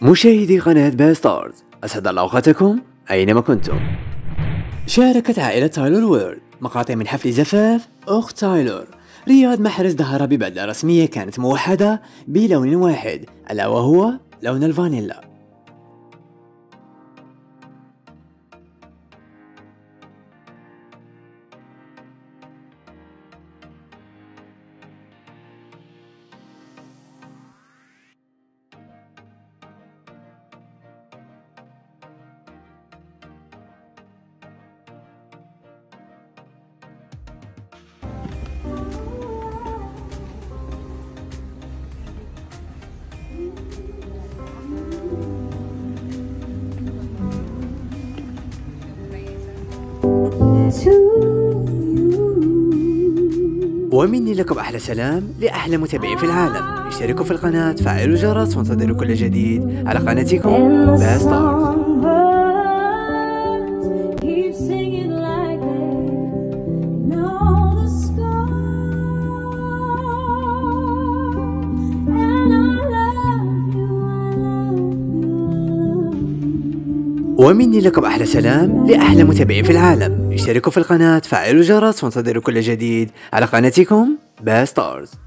مشاهدي قناة باستارز، أسعد الله أوقاتكم أينما كنتم. شاركت عائلة تايلور وورد مقاطع من حفل زفاف أخت تايلور رياض محرز ظهر ببدلة رسمية كانت موحدة بلون واحد ألا وهو لون الفانيلا. ومني لكم أحلى سلام لأحلى متابعين في العالم. اشتركوا في القناة، فعلوا الجرس، وانتظروا كل جديد على قناتكم باستارز. ومني لكم أحلى سلام لأحلى متابعين في العالم. اشتركوا في القناة، فعلوا الجرس، وانتظروا كل جديد على قناتكم باستارز.